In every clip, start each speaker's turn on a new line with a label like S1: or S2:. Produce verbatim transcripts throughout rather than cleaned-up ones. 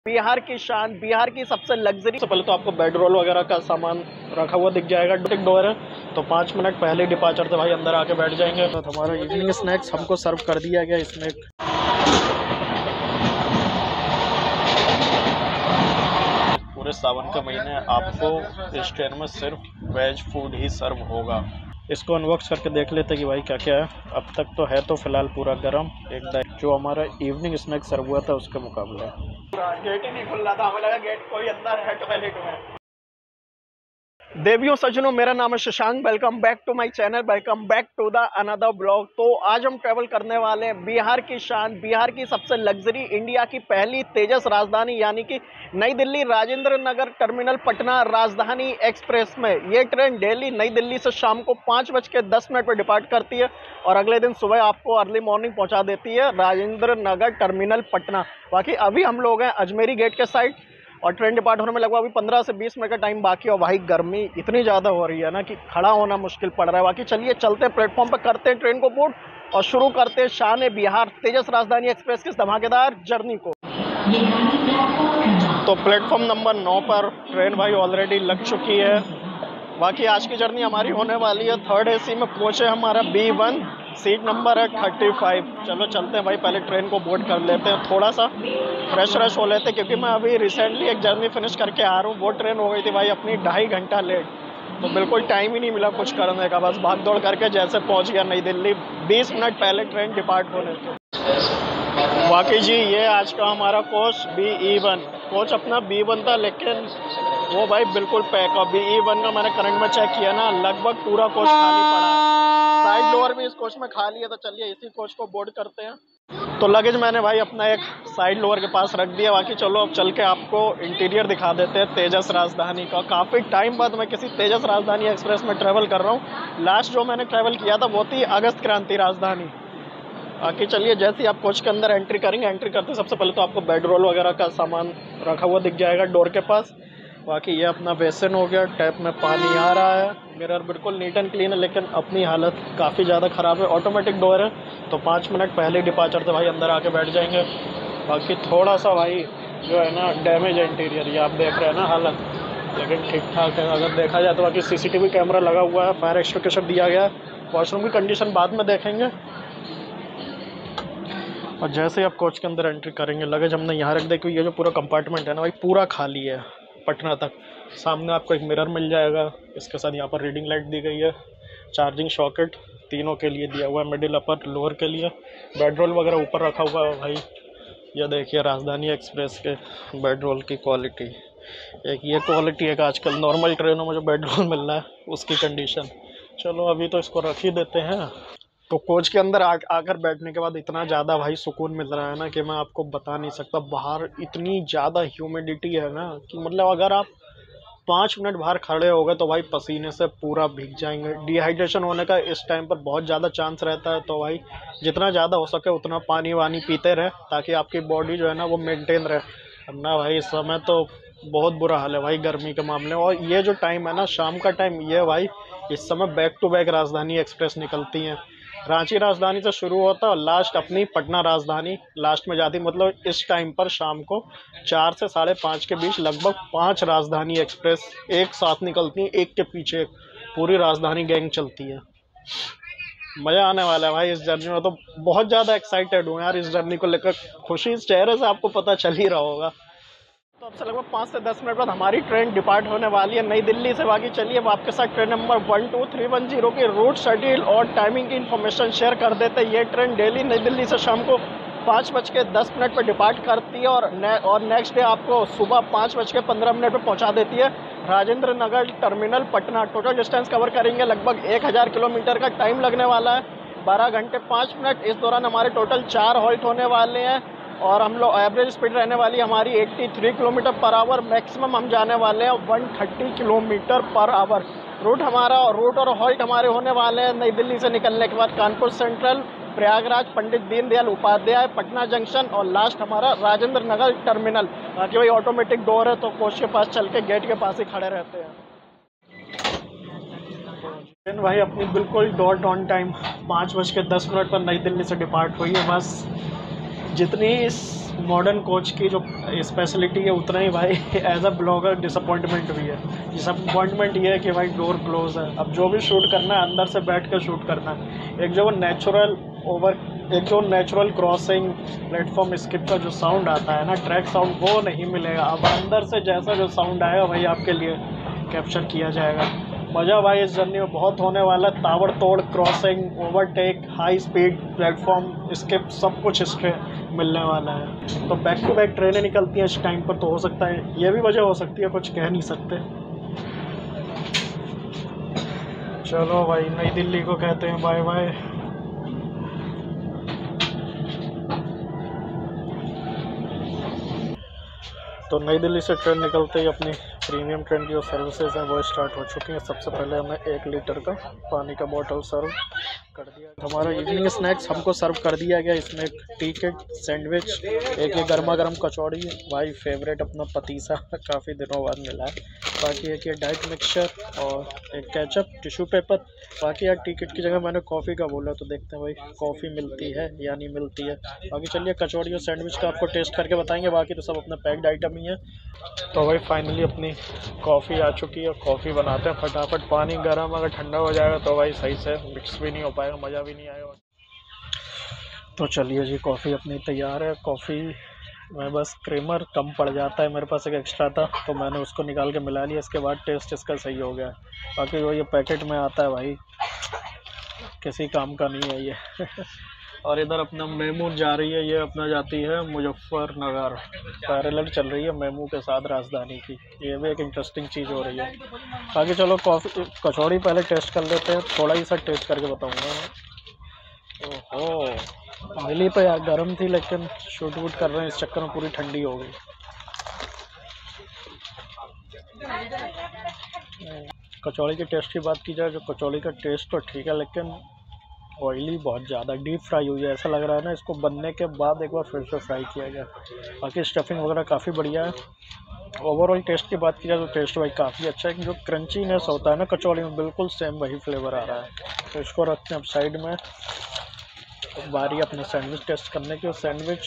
S1: बिहार की शान, बिहार की सबसे लग्जरी। सबसे पहले तो आपको बेड रोल वगैरह का सामान रखा हुआ दिख जाएगा। डोर है तो पाँच मिनट पहले डिपार्चर से भाई अंदर आके बैठ जाएंगे। तो हमारा इवनिंग स्नैक्स हमको सर्व कर दिया गया। इसमें पूरे सावन के महीने आपको इस ट्रेन में सिर्फ वेज फूड ही सर्व होगा। इसको अनबॉक्स करके देख लेते कि भाई क्या क्या है। अब तक तो है तो फिलहाल पूरा गर्म एकदम, जो हमारा इवनिंग स्नैक्स सर्व हुआ था उसके मुकाबले। गेट ही नहीं खुल रहा था, हमें लगा गेट कोई अंदर है टॉयलेट में। देवियों सज्जनों, मेरा नाम है Shashank. Welcome back to my channel, welcome back to the another blog. तो आज हम ट्रेवल करने वाले हैं बिहार की शान, बिहार की सबसे लग्जरी, इंडिया की पहली तेजस राजधानी यानी कि नई दिल्ली राजेंद्र नगर टर्मिनल पटना राजधानी एक्सप्रेस में। ये ट्रेन डेली नई दिल्ली से शाम को पाँच बज के दस मिनट पर डिपार्ट करती है और अगले दिन सुबह आपको अर्ली मॉर्निंग पहुंचा देती है राजेंद्र नगर टर्मिनल पटना। बाकी अभी हम लोग हैं अजमेरी गेट के साइड और ट्रेन डिपार्ट होने में लगभग अभी पंद्रह से बीस मिनट का टाइम बाकी है। और भाई गर्मी इतनी ज़्यादा हो रही है ना कि खड़ा होना मुश्किल पड़ रहा है। बाकी चलिए चलते हैं प्लेटफॉर्म पर, करते हैं ट्रेन को बोर्ड और शुरू करते हैं शान बिहार तेजस राजधानी एक्सप्रेस की धमाकेदार जर्नी को। तो प्लेटफॉर्म नंबर नौ पर ट्रेन भाई ऑलरेडी लग चुकी है। बाकी आज की जर्नी हमारी होने वाली है थर्ड एसी में। कोच है हमारा बी वन, सीट नंबर है थर्टी फाइव। चलो चलते हैं भाई, पहले ट्रेन को बोर्ड कर लेते हैं, थोड़ा सा फ्रेश फ्रेश हो लेते हैं क्योंकि मैं अभी रिसेंटली एक जर्नी फिनिश करके आ रहा हूँ। वो ट्रेन हो गई थी भाई अपनी ढाई घंटा लेट, तो बिल्कुल टाइम ही नहीं मिला कुछ करने का। बस भाग दौड़ करके जैसे पहुँच गया नई दिल्ली बीस मिनट पहले ट्रेन डिपार्ट होने के। बाकी जी ये आज का हमारा coach B E one. Coach अपना बी वन था लेकिन वो भाई बिल्कुल पैक। और बी ई वन का मैंने करंट में चेक किया ना, लगभग पूरा कोच खाली पड़ा है। साइड लोअर भी इस कोच में खाली है। तो चलिए इसी कोच को बोर्ड करते हैं। तो लगेज मैंने भाई अपना एक साइड लोअर के पास रख दिया। बाकी चलो अब चल के आपको इंटीरियर दिखा देते हैं तेजस राजधानी का। काफ़ी टाइम बाद मैं किसी तेजस राजधानी एक्सप्रेस में ट्रैवल कर रहा हूँ। लास्ट जो मैंने ट्रैवल किया था वो थी अगस्त क्रांति राजधानी। बाकी चलिए जैसे ही आप कोच के अंदर एंट्री करेंगे, एंट्री करते सबसे पहले तो आपको बेड रोल वगैरह का सामान रखा हुआ दिख जाएगा डोर के पास। बाकी ये अपना बेसिन हो गया, टैप में पानी आ रहा है, मिरर बिल्कुल नीट एंड क्लीन है लेकिन अपनी हालत काफ़ी ज़्यादा ख़राब है। ऑटोमेटिक डोर है तो पाँच मिनट पहले डिपार्चर से भाई अंदर आके बैठ जाएंगे। बाकी थोड़ा सा भाई जो है ना डैमेज है इंटीरियर, ये आप देख रहे हैं ना हालत, लेकिन ठीक ठाक है अगर देखा जाए तो। बाकी C C T V camera लगा हुआ है, फायर एक्सटिंग्विशर दिया गया है। वॉशरूम की कंडीशन बाद में देखेंगे। और जैसे ही आप कोच के अंदर एंट्री करेंगे, लगेज हमने यहाँ रख दिया क्योंकि ये जो पूरा कंपार्टमेंट है ना भाई पूरा खाली है पटना तक। सामने आपको एक मिरर मिल जाएगा, इसके साथ यहाँ पर रीडिंग लाइट दी गई है, चार्जिंग सॉकेट तीनों के लिए दिया हुआ है, मिडिल अपर लोअर के लिए। बेड रोल वगैरह ऊपर रखा हुआ है भाई। ये देखिए राजधानी एक्सप्रेस के बेड रोल की क्वालिटी, एक ये क्वालिटी है कि आजकल नॉर्मल ट्रेनों में जो बेड रोल मिल रहा है उसकी कंडीशन। चलो अभी तो इसको रख ही देते हैं। तो कोच के अंदर आ आकर बैठने के बाद इतना ज़्यादा भाई सुकून मिल रहा है ना कि मैं आपको बता नहीं सकता। बाहर इतनी ज़्यादा ह्यूमिडिटी है ना कि मतलब अगर आप पाँच मिनट बाहर खड़े हो गए तो भाई पसीने से पूरा भीग जाएंगे। डिहाइड्रेशन होने का इस टाइम पर बहुत ज़्यादा चांस रहता है। तो भाई जितना ज़्यादा हो सके उतना पानी वानी पीते रहे ताकि आपकी बॉडी जो है ना वो मेनटेन रहे। अब ना भाई इस समय तो बहुत बुरा हाल है भाई गर्मी के मामले में। और ये जो टाइम है ना शाम का टाइम, ये भाई इस समय back to back Rajdhani express निकलती हैं। रांची राजधानी से शुरू होता है और लास्ट अपनी पटना राजधानी लास्ट में जाती। मतलब इस टाइम पर शाम को चार से साढ़े पाँच के बीच लगभग पांच राजधानी एक्सप्रेस एक साथ निकलती हैं, एक के पीछे एक पूरी राजधानी गैंग चलती है। मज़ा आने वाला है भाई इस जर्नी में। तो बहुत ज़्यादा एक्साइटेड हूँ यार इस जर्नी को लेकर। खुशी इस चेहरे से आपको पता चल ही रहा होगा। तो अब से लगभग पाँच से दस मिनट बाद हमारी ट्रेन डिपार्ट होने वाली है नई दिल्ली से। बाकी चलिए अब आपके साथ train number one two three one zero की रूट शेड्यूल और टाइमिंग की इन्फॉर्मेशन शेयर कर देते हैं। ये ट्रेन डेली नई दिल्ली से शाम को पाँच बज के दस मिनट पर डिपार्ट करती है और ने, और नेक्स्ट डे आपको सुबह पाँच बज के पंद्रह मिनट पर पहुँचा देती है Rajendra Nagar terminal Patna. Total distance cover करेंगे लगभग एक हज़ार किलोमीटर का टाइम लगने वाला है, बारह घंटे पाँच मिनट। इस दौरान हमारे टोटल चार हॉल्ट होने वाले हैं और हम लोग एवरेज स्पीड रहने वाली हमारी तिरासी किलोमीटर पर आवर। मैक्सिमम हम जाने वाले हैं एक सौ तीस किलोमीटर पर आवर। रूट हमारा रूट और हॉल्ट हमारे होने वाले हैं नई दिल्ली से निकलने के बाद कानपुर सेंट्रल, प्रयागराज, पंडित दीनदयाल उपाध्याय, पटना जंक्शन और लास्ट हमारा राजेंद्र नगर टर्मिनल। बाकी वही ऑटोमेटिक डोर है तो कोच के पास चल के गेट के पास ही खड़े रहते हैं। ट्रेन भाई अपनी बिल्कुल डॉट ऑन टाइम पाँच बज के दस मिनट पर नई दिल्ली से डिपार्ट हुई है। बस जितनी मॉडर्न कोच की जो स्पेशलिटी है उतना ही भाई एज अ ब्लॉगर डिसअपॉइंटमेंट भी है। डिसअपॉइंटमेंट ये है कि भाई डोर क्लोज है, अब जो भी शूट करना है अंदर से बैठ कर शूट करना है। एक जो नेचुरल ओवर एक जो नेचुरल क्रॉसिंग प्लेटफॉर्म स्किप का जो साउंड आता है ना, ट्रैक साउंड, वो नहीं मिलेगा। अब अंदर से जैसा जो साउंड आएगा वही आपके लिए कैप्चर किया जाएगा। मज़ा भाई इस जर्नी में बहुत होने वाला है। ताबड़तोड़ crossing, overtake, high speed platform skip, सब कुछ इसके मिलने वाला है। तो बैक टू बैक ट्रेनें निकलती हैं इस टाइम पर, तो हो सकता है ये भी वजह हो सकती है, कुछ कह नहीं सकते। चलो भाई, नई दिल्ली को कहते हैं बाय बाय। तो नई दिल्ली से ट्रेन निकलते ही अपनी प्रीमियम ट्रेन की जो सर्विसेज हैं वो स्टार्ट हो चुकी हैं। सबसे पहले हमें एक लीटर का पानी का बोतल सर्व कर दिया। हमारा इवनिंग स्नैक्स हमको सर्व कर दिया गया। इसमें एक टिकट, सैंडविच, एक ये गर्मा गर्म कचौड़ी, भाई फेवरेट अपना पतीसा काफ़ी दिनों बाद मिला है। बाकी एक ये डाइट मिक्सचर और एक केचप, टिश्यू पेपर। बाकी यार टिकट की जगह मैंने कॉफ़ी का बोला, तो देखते हैं भाई कॉफ़ी मिलती है या नहीं मिलती है। बाकी चलिए कचौड़ी और सैंडविच का आपको टेस्ट करके बताएंगे, बाकी तो सब अपना पैक्ड आइटम ही है। तो भाई फाइनली अपनी कॉफ़ी आ चुकी है। कॉफ़ी बनाते हैं फटाफट। पानी गर्म, अगर ठंडा हो जाएगा तो भाई सही से मिक्स भी नहीं हो पाएगा, मज़ा भी नहीं आएगा। तो चलिए जी, कॉफ़ी अपनी तैयार है। कॉफ़ी में बस क्रीमर कम पड़ जाता है, मेरे पास एक एक्स्ट्रा था तो मैंने उसको निकाल के मिला लिया। इसके बाद टेस्ट इसका सही हो गया। बाकी वो ये पैकेट में आता है भाई, किसी काम का नहीं है ये और इधर अपना मेमू जा रही है, ये अपना जाती है मुजफ्फरनगर। पैरेलल चल रही है मेमू के साथ राजधानी की, ये भी एक इंटरेस्टिंग चीज़ हो रही है। बाकी चलो कॉफ़ी कचौड़ी पहले टेस्ट कर लेते हैं, थोड़ा ही सा टेस्ट करके बताऊंगा। ओहो, मिली तो यार गर्म थी, लेकिन शूट वूट कर रहे हैं इस चक्कर में पूरी ठंडी हो गई। कचौड़ी के टेस्ट की बात की जाए, जो कचौड़ी का टेस्ट तो ठीक है, लेकिन ऑयली बहुत ज़्यादा, डीप फ्राई हुई है। ऐसा लग रहा है ना इसको बनने के बाद एक बार फिर से फ्राई किया गया। बाकी स्टफिंग वगैरह काफ़ी बढ़िया है। ओवरऑल टेस्ट की बात की जाए तो टेस्ट भाई काफ़ी अच्छा है। जो क्रंचीनेस होता है ना कचौड़ी में, बिल्कुल सेम वही फ्लेवर आ रहा है। तो इसको रखते हैं अब साइड में। तो बारी अपने सैंडविच टेस्ट करने की। सैंडविच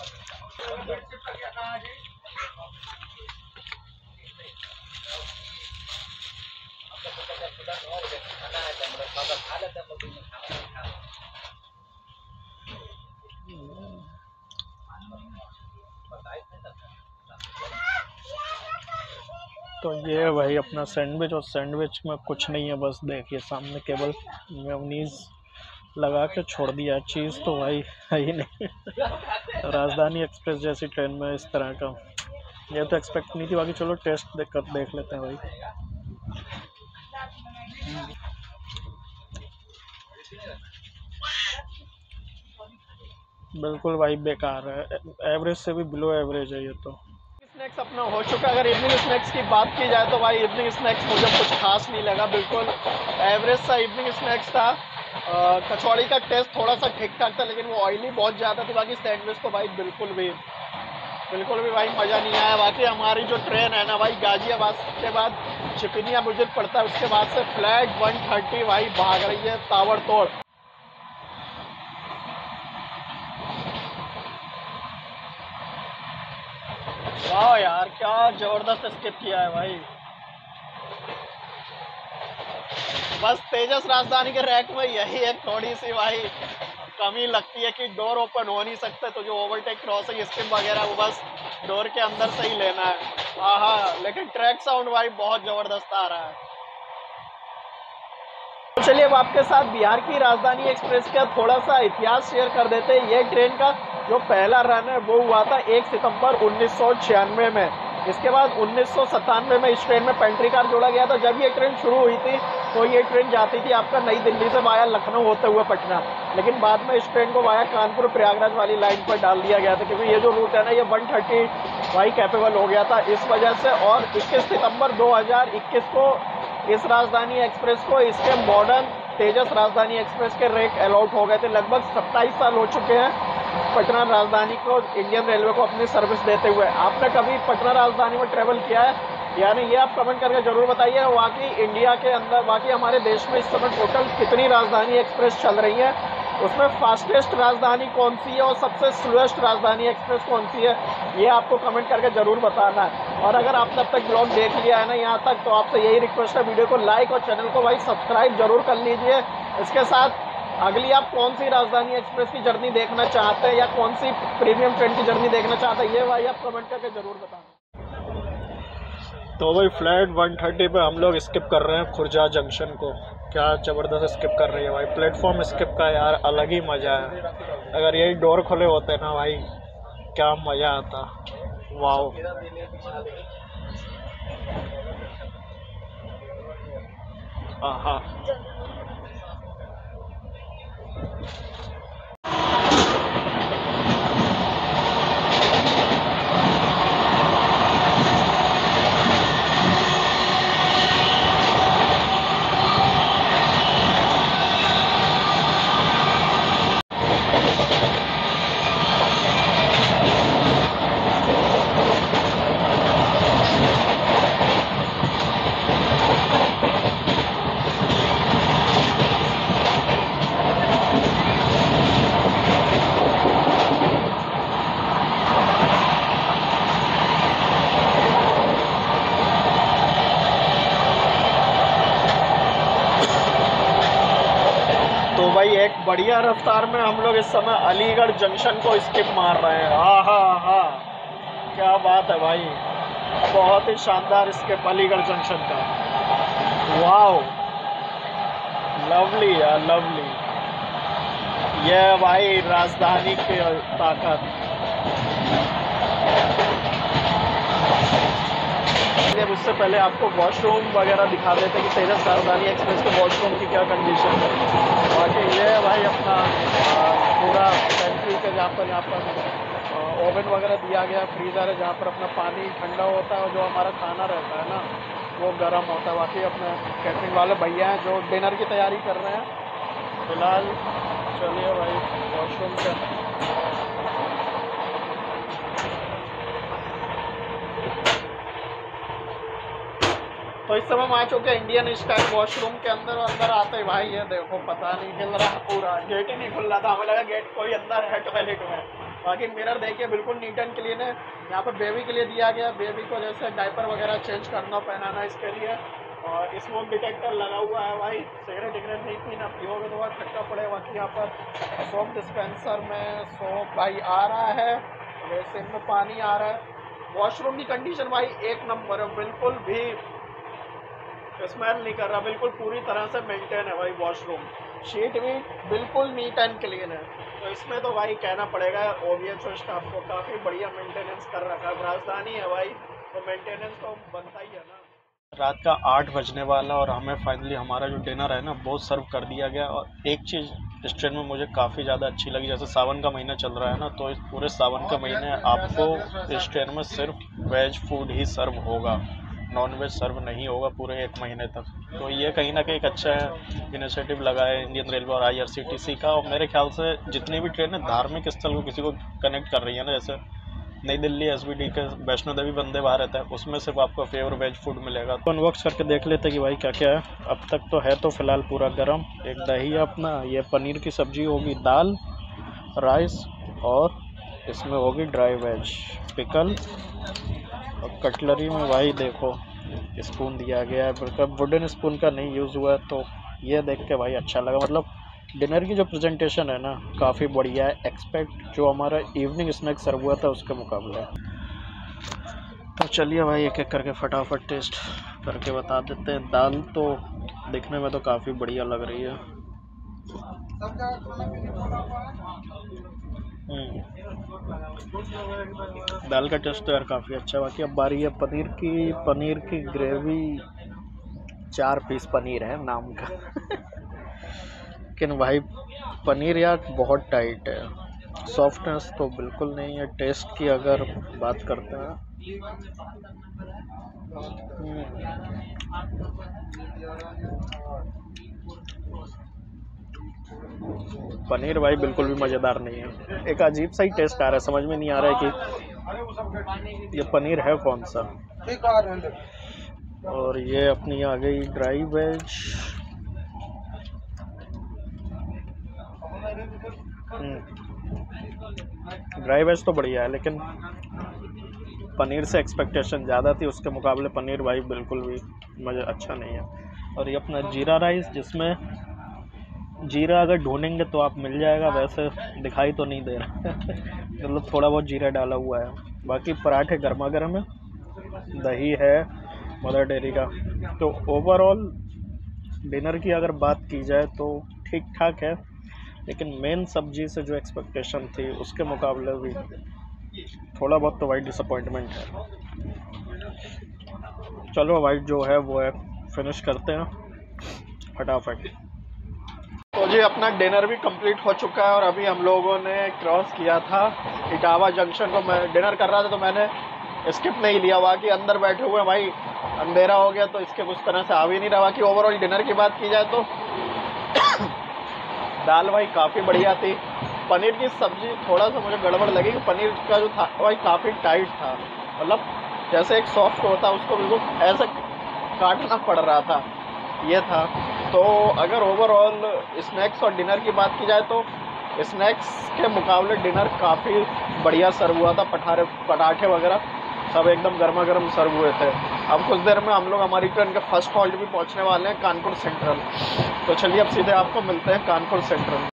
S1: तो ये है भाई अपना सैंडविच, और सैंडविच में कुछ नहीं है, बस देखिए सामने केवल मेयोनीज लगा के छोड़ दिया। चीज़ तो भाई है ही नहीं राजधानी एक्सप्रेस जैसी ट्रेन में इस तरह का ये तो एक्सपेक्ट नहीं थी। बाकी चलो टेस्ट देख कर देख लेते हैं भाई। बिल्कुल भाई बेकार है, एवरेज से भी बिलो एवरेज है ये तो। स्नैक्स अपना हो चुका है। अगर इवनिंग स्नैक्स की बात की जाए तो भाई इवनिंग स्नैक्स मुझे कुछ खास नहीं लगा, बिल्कुल एवरेज सा इवनिंग स्नैक्स था। आ, कचौड़ी का टेस्ट थोड़ा सा ठीक ठाक था, लेकिन वो ऑयली बहुत ज़्यादा थी। बाकी सैंडविच तो भाई बिल्कुल भी बिल्कुल भी भाई मज़ा नहीं आया। बाकी हमारी जो ट्रेन है ना भाई, गाजियाबाद के बाद चिपिनिया बुजुर्ग पड़ता है, उसके बाद से फ्लैट वन थर्टी भाई भाग रही है ताबड़तोड़। वाह यार, क्या जबरदस्त स्किप किया है भाई। बस तेजस राजधानी के रैक में यही एक थोड़ी सी भाई कमी लगती है कि डोर ओपन हो नहीं सकते, तो जो ओवरटेक क्रॉसिंग स्किप वगैरह वो बस डोर के अंदर से ही लेना है। हाँ, लेकिन ट्रैक साउंड भाई बहुत जबरदस्त आ रहा है। तो चलिए अब आपके साथ बिहार की राजधानी एक्सप्रेस का थोड़ा सा इतिहास शेयर कर देते हैं। ये ट्रेन का जो पहला रन है वो हुआ था एक सितंबर उन्नीस सौ छियानवे में। इसके बाद उन्नीस सौ सत्तानवे में इस ट्रेन में पेंट्री कार जोड़ा गया था। जब ये ट्रेन शुरू हुई थी तो ये ट्रेन जाती थी आपका नई दिल्ली से वाया लखनऊ होते हुए पटना, लेकिन बाद में इस ट्रेन को वाया कानपुर प्रयागराज वाली लाइन पर डाल दिया गया था, क्योंकि ये जो रूट है ना ये वन थर्टी वाई कैपेबल हो गया था इस वजह से। और इक्कीस सितंबर दो हज़ार इक्कीस को इस राजधानी एक्सप्रेस को इसके मॉडर्न तेजस राजधानी एक्सप्रेस के रेक अलॉट हो गए थे। लगभग सत्ताईस साल हो चुके हैं पटना राजधानी को, इंडियन रेलवे को अपनी सर्विस देते हुए। आपने कभी पटना राजधानी में ट्रेवल किया है यानी ये आप कमेंट करके जरूर बताइए। बाकी इंडिया के अंदर, बाकी हमारे देश में इस समय टोटल कितनी राजधानी एक्सप्रेस चल रही है उसमें फास्टेस्ट राजधानी कौन सी है और सबसे स्लोएस्ट राजधानी एक्सप्रेस कौन सी है, ये आपको कमेंट करके ज़रूर बताना है। और अगर आपने अब तक ब्लॉग देख लिया है ना यहाँ तक, तो आपसे यही रिक्वेस्ट है, वीडियो को लाइक और चैनल को भाई सब्सक्राइब जरूर कर लीजिए। इसके साथ अगली आप कौन सी राजधानी एक्सप्रेस की जर्नी देखना चाहते हैं या कौन सी प्रीमियम ट्रेन की जर्नी देखना चाहते हैं, ये भाई आप कमेंट करके ज़रूर बताना। तो भाई फ्लैट वन थर्टी पे हम लोग स्किप कर रहे हैं खुर्जा जंक्शन को। क्या ज़बरदस्त स्किप कर रही है भाई, प्लेटफॉर्म स्किप का यार अलग ही मज़ा है। अगर यही डोर खुले होते ना भाई, क्या मज़ा आता। वाओ, आहा। तो भाई एक बढ़िया रफ्तार में हम लोग इस समय अलीगढ़ जंक्शन को स्किप मार रहे हैं। हाँ हाँ हाँ, क्या बात है भाई, बहुत ही शानदार स्किप अलीगढ़ जंक्शन का। वाओ, लवली यार लवली। ये भाई राजधानी की ताकत। उससे पहले आपको वॉशरूम वगैरह दिखा देते कि तेजस राजधानी एक्सप्रेस के वॉशरूम की क्या कंडीशन है। बाकी ये है भाई अपना पूरा पेंट्री का, जहाँ पर यहाँ पर ओवन वगैरह दिया गया, फ्रीज़र है जहाँ पर अपना पानी ठंडा होता है और जो हमारा खाना रहता है ना वो गर्म होता है। बाकी अपने कैटरिंग वाले भैया हैं जो डिनर की तैयारी कर रहे हैं फिलहाल। चलिए भाई वॉशरूम से तो इस समय हम आ चुके हैं इंडियन स्टाइल वॉशरूम के अंदर। अंदर आते ही भाई ये देखो, पता नहीं हिल रहा, पूरा गेट ही नहीं खुल रहा था, हमें लगा गेट कोई अंदर है टॉयलेट में। बाकी मिरर देखिए बिल्कुल नीट एंड क्लीन है। यहाँ पर बेबी के लिए दिया गया, बेबी को जैसे डायपर वगैरह चेंज करना पहनाना इसके लिए। और स्मोक डिटेक्टर लगा हुआ है भाई, सिगरेट विगरेट नहीं पीना, पियोगे तो बहुत खट्टा पड़ेगा। बाकी यहाँ पर सोप डिस्पेंसर में सोप भाई आ रहा है, वैसे में पानी आ रहा है। वॉशरूम की कंडीशन भाई एक नंबर है, बिल्कुल भी स्मेल नहीं कर रहा, बिल्कुल पूरी तरह से मेंटेन है भाई वॉशरूम। शीट भी बिल्कुल नीट एंड क्लीन है। तो इसमें तो भाई कहना पड़ेगा ओवीएचओ स्टाफ को काफ़ी बढ़िया मेंटेनेंस कर रखा है। राजधानी है भाई तो मेंटेनेंस तो बनता ही है ना। रात का आठ बजने वाला और हमें फाइनली हमारा जो डिनर है ना वो सर्व कर दिया गया। और एक चीज़ इस ट्रेन में मुझे काफ़ी ज़्यादा अच्छी लगी, जैसे सावन का महीना चल रहा है ना, तो इस पूरे सावन के महीने आपको इस ट्रेन में सिर्फ वेज फूड ही सर्व होगा, नॉन वेज सर्व नहीं होगा पूरे एक महीने तक। तो ये कहीं ना कहीं एक अच्छा इनिशिएटिव लगा है इंडियन रेलवे और आईआरसीटीसी का। और मेरे ख्याल से जितनी भी ट्रेनें धार्मिक स्थल को किसी को कनेक्ट कर रही है ना, जैसे नई दिल्ली एसबीडी के वैष्णो देवी वंदे भारत है, उसमें सिर्फ आपको फेवर वेज फूड मिलेगा। तो अनबॉक्स करके देख लेते कि भाई क्या क्या है। अब तक तो है तो फिलहाल पूरा गर्म। एक दही है अपना, ये पनीर की सब्जी होगी, दाल, राइस, और इसमें होगी ड्राई वेज, पिकल। और कटलरी में भाई देखो स्पून दिया गया है, मतलब वुडन स्पून का नहीं यूज़ हुआ है। तो ये देख के भाई अच्छा लगा, मतलब डिनर की जो प्रेजेंटेशन है ना काफ़ी बढ़िया है, एक्सपेक्ट जो हमारा इवनिंग स्नैक सर्व हुआ था उसके मुकाबले। तो चलिए भाई एक एक करके फटाफट टेस्ट करके बता देते हैं। दाल तो दिखने में तो काफ़ी बढ़िया लग रही है। दाल का टेस्ट तो यार काफ़ी अच्छा है। बाकी अब बारी है पनीर की। पनीर की ग्रेवी, चार पीस पनीर है नाम का लेकिन भाई पनीर यार बहुत टाइट है, सॉफ्टनेस तो बिल्कुल नहीं है। टेस्ट की अगर बात करते हैं, पनीर भाई बिल्कुल भी मज़ेदार नहीं है। एक अजीब सा ही टेस्ट आ रहा है, समझ में नहीं आ रहा है कि ये पनीर है कौन सा। और ये अपनी आ गई ड्राई वेज। ड्राई वेज तो बढ़िया है, लेकिन पनीर से एक्सपेक्टेशन ज़्यादा थी, उसके मुकाबले पनीर भाई बिल्कुल भी मज़ा अच्छा नहीं है। और ये अपना जीरा राइस, जिसमें जीरा अगर ढूंढेंगे तो आप मिल जाएगा, वैसे दिखाई तो नहीं दे रहा मतलब थोड़ा बहुत जीरा डाला हुआ है। बाकी पराठे गर्मा गर्म है, दही है मदर डेयरी का। तो ओवरऑल डिनर की अगर बात की जाए तो ठीक ठाक है, लेकिन मेन सब्जी से जो एक्सपेक्टेशन थी उसके मुकाबले भी थोड़ा बहुत तो भाई डिसअपॉइंटमेंट है। चलो भाई जो है वो है फिनिश करते हैं फटाफट। तो जी अपना डिनर भी कंप्लीट हो चुका है और अभी हम लोगों ने क्रॉस किया था इटावा जंक्शन को। मैं डिनर कर रहा था तो मैंने स्किप नहीं लिया, बाकी अंदर बैठे हुए भाई अंधेरा हो गया तो इसके कुछ तरह से आ भी नहीं रहा। बाकी ओवरऑल डिनर की बात की जाए तो दाल भाई काफ़ी बढ़िया थी। पनीर की सब्ज़ी थोड़ा सा मुझे गड़बड़ लगी कि पनीर का जो था भाई काफ़ी टाइट था, मतलब जैसे एक सॉफ्ट होता उसको बिल्कुल ऐसे काटना पड़ रहा था, ये था। तो अगर ओवरऑल स्नैक्स और डिनर की बात की जाए तो स्नैक्स के मुकाबले डिनर काफ़ी बढ़िया सर्व हुआ था। पठारे पराठे वगैरह सब एकदम गर्मा गर्म सर्व हुए थे। अब कुछ देर में हम लोग हमारी ट्रेन के फर्स्ट हॉल्ट भी पहुंचने वाले हैं, कानपुर सेंट्रल। तो चलिए अब सीधे आपको मिलते हैं कानपुर सेंट्रल।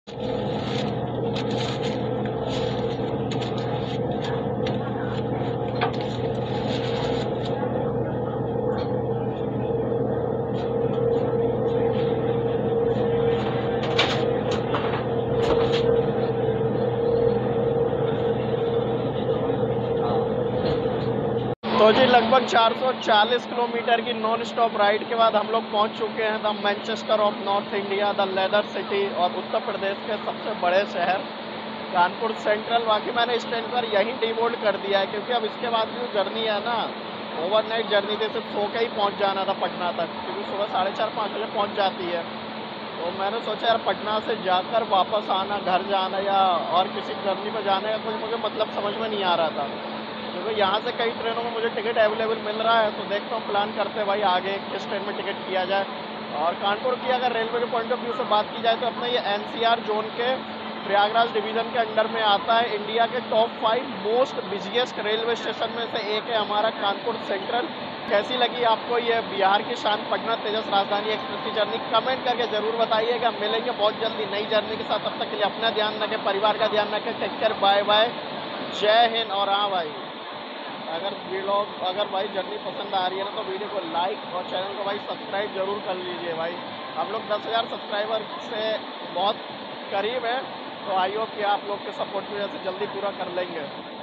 S1: तो जी लगभग चार सौ चालीस किलोमीटर की नॉन स्टॉप राइड के बाद हम लोग पहुंच चुके हैं the Manchester of north India, the leather city और उत्तर प्रदेश के सबसे बड़े शहर कानपुर सेंट्रल। बाकी मैंने इस ट्रेन पर यहीं डिबोर्ड कर दिया है, क्योंकि अब इसके बाद जो जर्नी है ना, ओवरनाइट जर्नी थी, सिर्फ सो के ही पहुँच जाना था पटना तक, क्योंकि सुबह साढ़े चार पाँच बजे पहुँच जाती है। तो मैंने सोचा यार पटना से जाकर वापस आना, घर जाना या और किसी जर्नी पर जाने का कुछ मुझे मतलब समझ में नहीं आ रहा था, क्योंकि यहाँ से कई ट्रेनों में मुझे टिकट अवेलेबल मिल रहा है। तो देखता हूँ प्लान करते हैं भाई आगे किस ट्रेन में टिकट किया जाए। और कानपुर की अगर रेलवे के पॉइंट ऑफ व्यू से बात की जाए तो अपना ये एनसीआर जोन के प्रयागराज डिवीज़न के अंडर में आता है। इंडिया के top five most busiest railway station में से एक है हमारा कानपुर सेंट्रल। कैसी लगी आपको ये बिहार की शान पटना तेजस राजधानी एक्सप्रेस की जर्नी, कमेंट करके ज़रूर बताइएगा। मिलेंगे बहुत जल्दी नई जर्नी के साथ, तब तक के लिए अपना ध्यान रखें, परिवार का ध्यान रखें। टेक केयर, बाय बाय, जय हिंद। और हाँ भाई, अगर वीडियो अगर भाई जर्नी पसंद आ रही है ना तो वीडियो को लाइक और चैनल को भाई सब्सक्राइब जरूर कर लीजिए भाई। हम लोग दस हज़ार सब्सक्राइबर से बहुत करीब है, तो आई होप कि आप लोग के सपोर्ट की वजह से जल्दी पूरा कर लेंगे।